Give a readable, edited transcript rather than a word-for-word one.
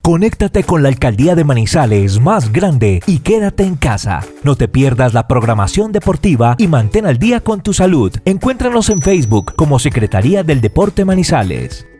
Conéctate con la Alcaldía de Manizales más grande y quédate en casa. No te pierdas la programación deportiva y mantén al día con tu salud. Encuéntranos en Facebook como Secretaría del Deporte Manizales.